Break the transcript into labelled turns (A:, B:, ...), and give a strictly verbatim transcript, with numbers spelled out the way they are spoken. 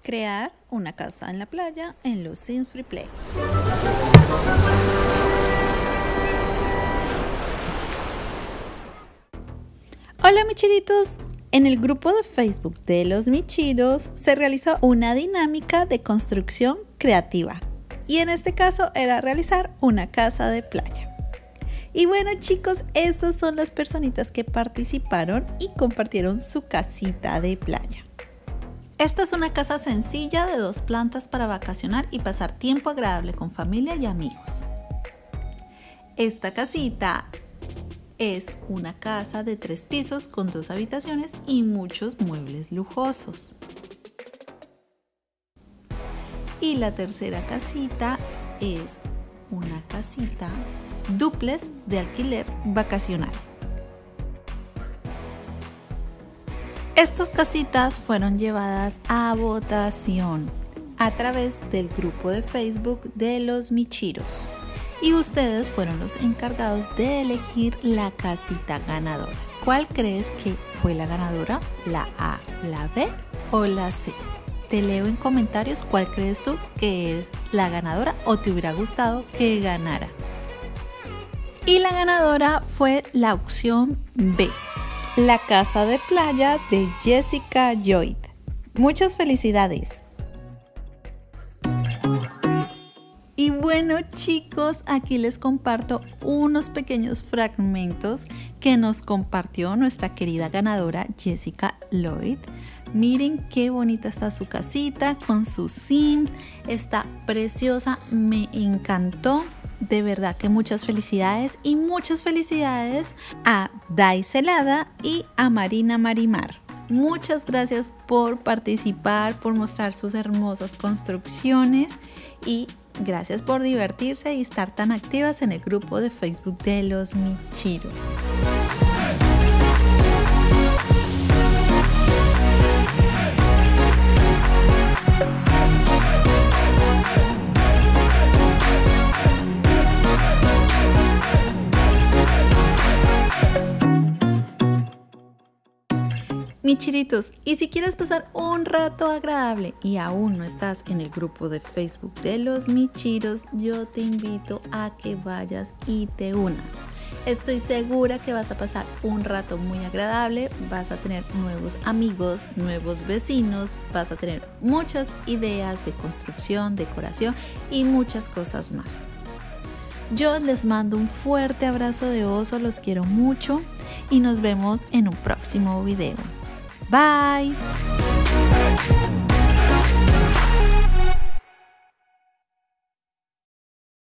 A: Crear una casa en la playa en los Sims Free Play. Hola michiritos, en el grupo de Facebook de los michiros se realizó una dinámica de construcción creativa y en este caso era realizar una casa de playa. Y bueno chicos, estas son las personitas que participaron y compartieron su casita de playa. Esta es una casa sencilla de dos plantas para vacacionar y pasar tiempo agradable con familia y amigos. Esta casita es una casa de tres pisos con dos habitaciones y muchos muebles lujosos. Y la tercera casita es una casita dúplex de alquiler vacacional. Estas casitas fueron llevadas a votación a través del grupo de Facebook de los michiros y ustedes fueron los encargados de elegir la casita ganadora. ¿Cuál crees que fue la ganadora? ¿La A, la B o la C? Te leo en comentarios cuál crees tú que es la ganadora o te hubiera gustado que ganara. Y la ganadora fue la opción B. La casa de playa de Jessica Lloyd. Muchas felicidades. Y bueno chicos, aquí les comparto unos pequeños fragmentos que nos compartió nuestra querida ganadora Jessica Lloyd. Miren qué bonita está su casita con sus Sims. Está preciosa, me encantó. De verdad que muchas felicidades y muchas felicidades a Dai Celada y a Marina Marimar. Muchas gracias por participar, por mostrar sus hermosas construcciones y gracias por divertirse y estar tan activas en el grupo de Facebook de los michiros. Michiritos, y si quieres pasar un rato agradable y aún no estás en el grupo de Facebook de los michiros, yo te invito a que vayas y te unas. Estoy segura que vas a pasar un rato muy agradable, vas a tener nuevos amigos, nuevos vecinos, vas a tener muchas ideas de construcción, decoración y muchas cosas más. Yo les mando un fuerte abrazo de oso, los quiero mucho y nos vemos en un próximo video. Bye.